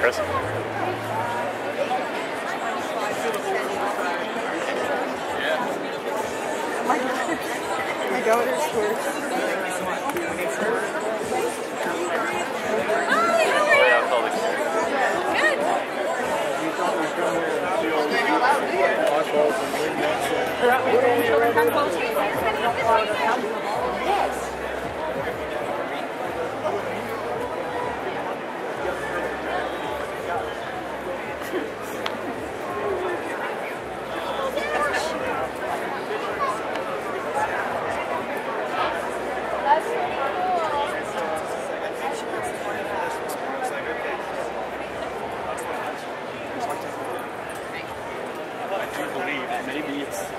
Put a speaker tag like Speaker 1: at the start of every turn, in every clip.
Speaker 1: Chris.
Speaker 2: My daughter's first.
Speaker 1: Maybe it's here.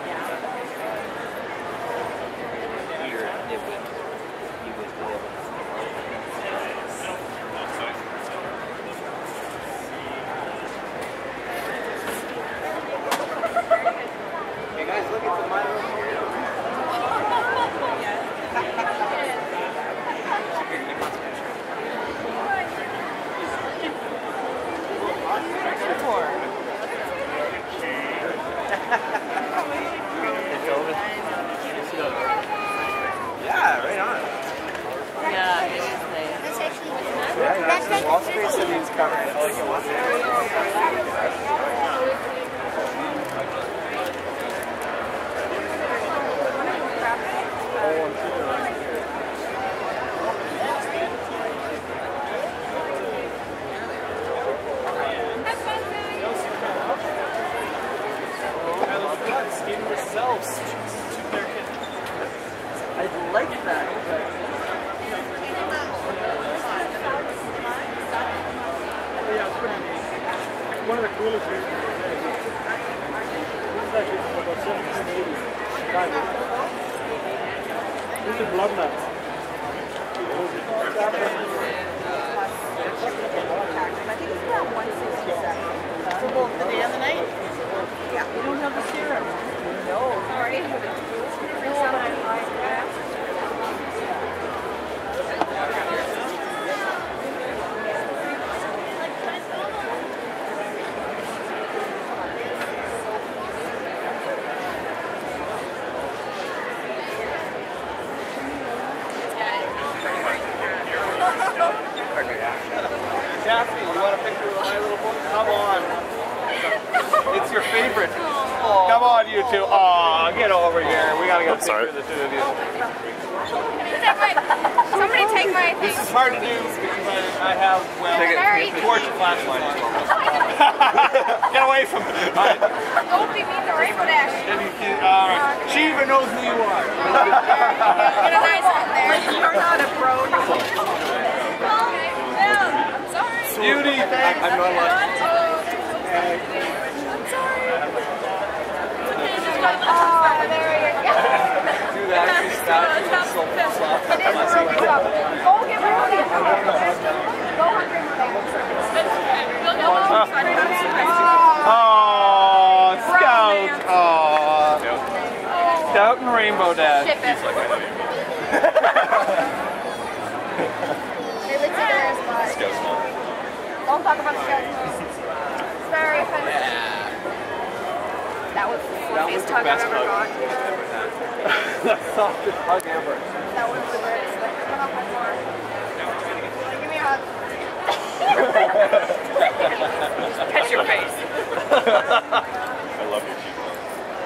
Speaker 1: It would. You would be able to.
Speaker 3: Hey guys, look at the My Little Pony. Yeah, right on.
Speaker 2: Yeah, it is there.
Speaker 4: That's actually
Speaker 3: Yeah, Wall Street City's covered. I like it. Wall Street.
Speaker 2: I like that.
Speaker 5: One of the coolest things. This is actually from about 1780. This is Bloodline.
Speaker 2: For both the day and the night? Yeah. You don't have the serum. No. Sorry.
Speaker 3: Daphne, you want a picture of My Little Pony? Come on. It's your favorite. Come on, you two. Aw, get over here. We gotta get a picture of the two of you.
Speaker 4: Somebody take my thing.
Speaker 3: This is hard to do because I have, well, torch flashlight. Get away from me.
Speaker 4: Don't be mean to Rainbow Dash.
Speaker 3: All right. She even knows who you are.
Speaker 4: Get a nice one there.
Speaker 2: You're not a pro.
Speaker 4: I'm sorry.
Speaker 3: Beauty, thanks. I'm not allowed.
Speaker 4: I'm sorry. Oh, there you go.
Speaker 3: Do that. Stop. So soft.
Speaker 4: It is really tough. Go get Rainbow Dash. Go hunt Rainbow Dash.
Speaker 3: Oh, Scout. Oh. Scout and Rainbow Dash.
Speaker 4: Ship it. They licked it there as well. Don't talk about Scout. Very offensive. That was the funniest hug I've ever got.
Speaker 3: The softest hug ever.
Speaker 4: That was the greatest. Like, come off my floor. Give me a hug.
Speaker 2: Catch your face.
Speaker 1: I love your cheekbones.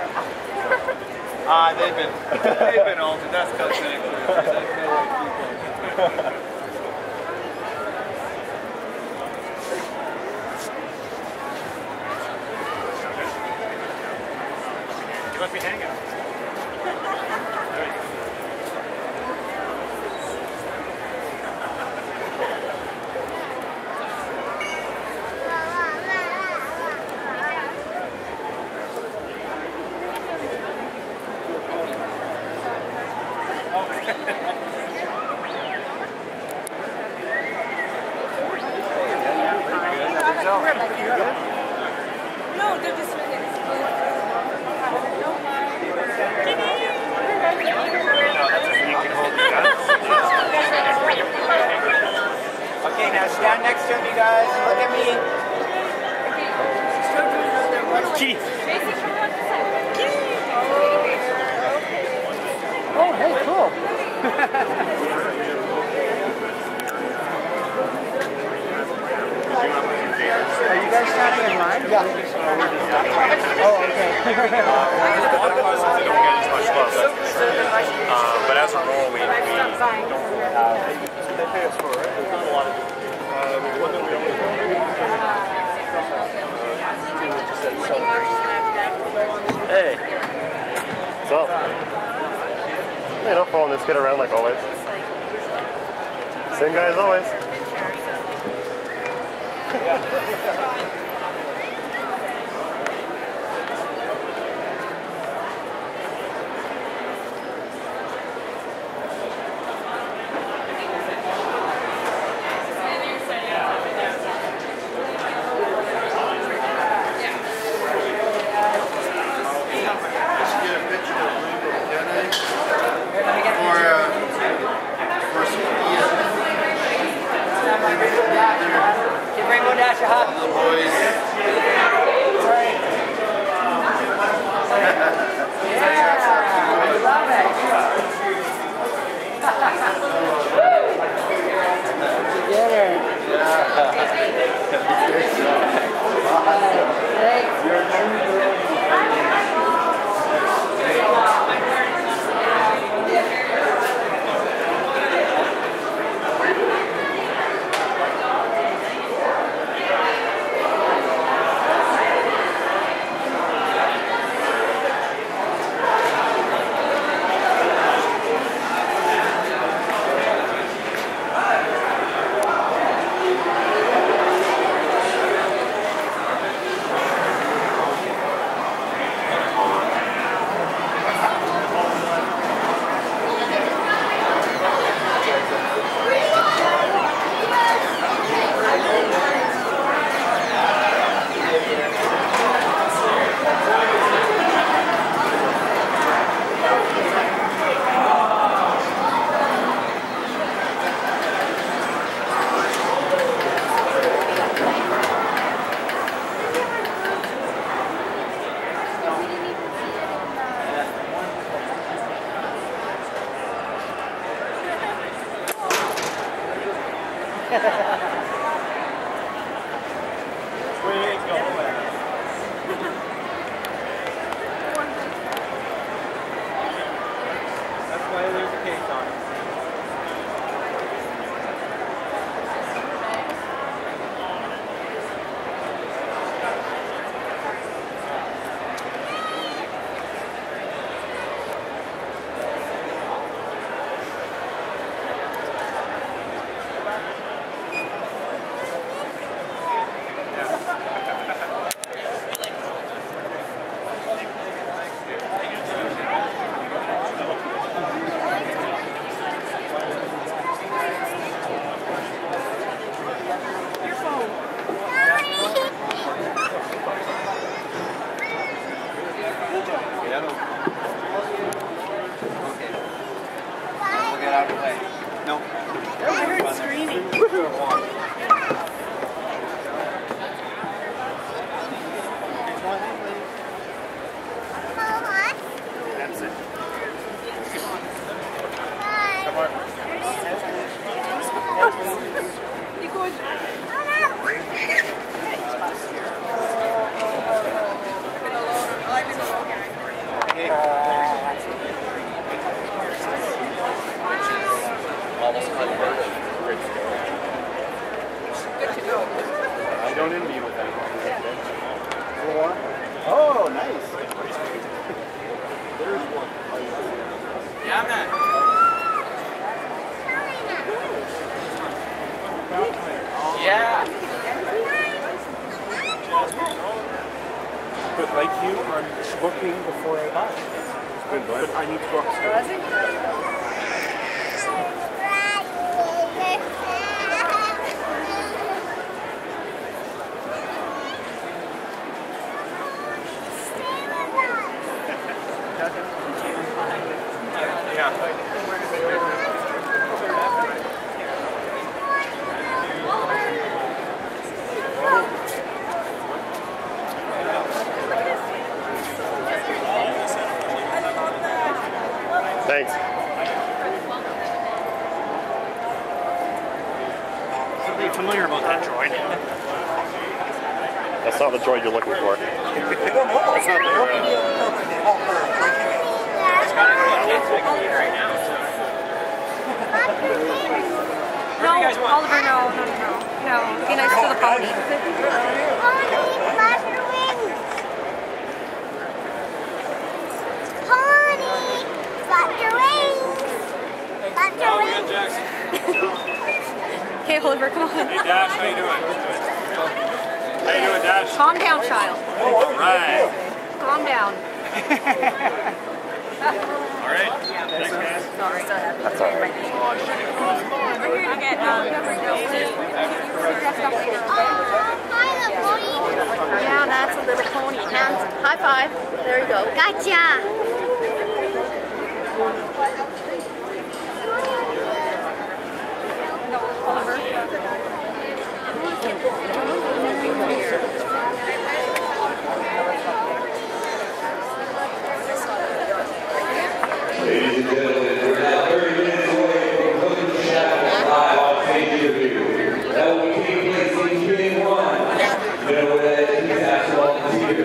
Speaker 3: They've been altered. That's cosmetic. They like people.
Speaker 1: You must be hanging.
Speaker 2: No, they're just
Speaker 3: Okay, now stand next to me, guys. Look at me. Kitty.
Speaker 4: Tracy, come on this side.
Speaker 2: Oh, hey, cool. Are you guys standing in line? Yeah. Oh, okay.
Speaker 6: A lot of classes they don't get as much love. But as a rule, we don't have.
Speaker 3: They pay us for it. There's not a lot of one that we always
Speaker 6: Hey. What's up? Hey, not following this kid around like always. Same guy as always.
Speaker 2: Rainbow Dash a hug.
Speaker 3: That's why there's a case on it.
Speaker 6: I don't envy you with that.
Speaker 3: Oh, nice. There's one.
Speaker 1: Yeah, man. Yeah.
Speaker 5: But like you, I'm booking before I buy. But I need to go upstairs. pretty familiar about that droid.
Speaker 6: That's not the droid you're looking for.
Speaker 4: No, Oliver, no. Be nice to the pony. Okay, Oliver, come on.
Speaker 6: Hey Dash, how you doing? How you doing, Dash?
Speaker 4: Calm down, child.
Speaker 6: All right.
Speaker 4: Calm down.
Speaker 6: All right. Thanks, guys.
Speaker 4: Sorry.
Speaker 6: That's all right.
Speaker 4: We're here to get dressed up later. Yeah, that's a little pony. Hands, high five. There you go.
Speaker 7: Gotcha.
Speaker 8: Ladies and gentlemen, we're now 30 minutes away from Cooking Shadow live on stage interview. That will be taking place in King 1. You know where that is, Asphalt Theater.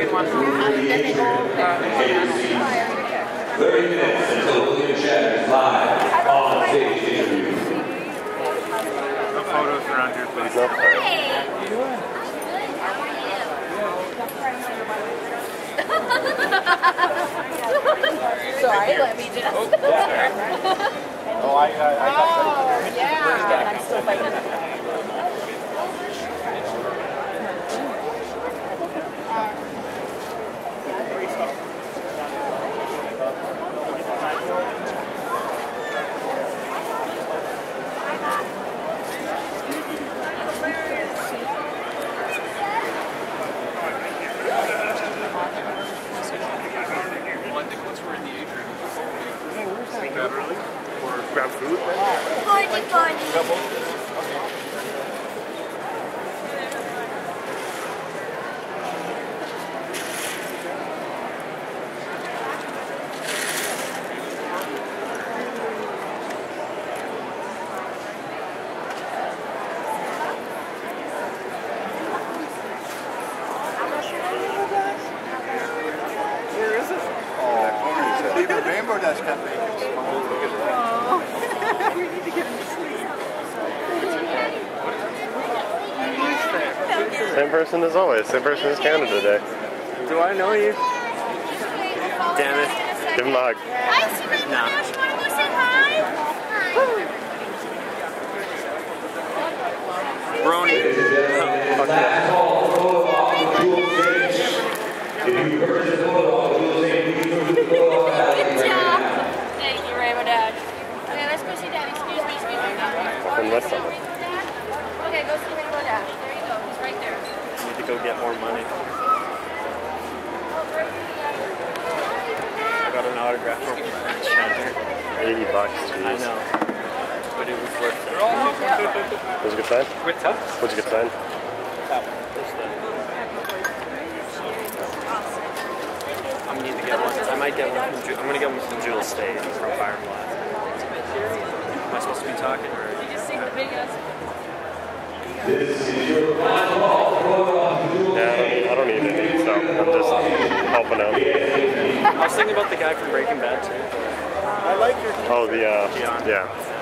Speaker 8: 30 minutes until William Shatner's live on stage interview.
Speaker 6: No photos around here, please.
Speaker 4: Sorry, let me just.
Speaker 3: Oh,
Speaker 4: yeah. I'm still fighting.
Speaker 6: Or grab food?
Speaker 3: where is it? Oh, even Rainbow Dash can't make it.
Speaker 2: We need to get him to sleep.
Speaker 6: Same person as always. Same person as Canada Day.
Speaker 5: Do I know you? Damn it.
Speaker 6: Give him a hug.
Speaker 7: Hi, Super Dash. You want to go say hi?
Speaker 5: Brony.
Speaker 8: Last call photo op with Jewel Sage. If you purchase a photo op with Jewel Sage, you can put the photo op at
Speaker 4: Good job. Thank you, Rainbow Dash. Okay, let's go see Daddy. Excuse me.
Speaker 6: Fucking with someone.
Speaker 4: Okay, go see Rainbow Dash. There you go. He's right there.
Speaker 5: Need to go get more money. I got an autograph from Shatner.
Speaker 6: $80, jeez.
Speaker 5: I know. But it was worth it.
Speaker 6: Was it a good sign?
Speaker 3: With tough?
Speaker 6: What's a good sign?
Speaker 5: I'm gonna need to get one. I might get one from I'm gonna get one from Jewel State from Firefly. Am I supposed to be talking or?
Speaker 4: You just sing the big ass.
Speaker 8: This is your final call photo op with Jewel
Speaker 6: Yeah, I don't need any, so I'm just helping out.
Speaker 5: I was thinking about the guy from Breaking Bad too.
Speaker 3: I like your
Speaker 6: Oh, yeah.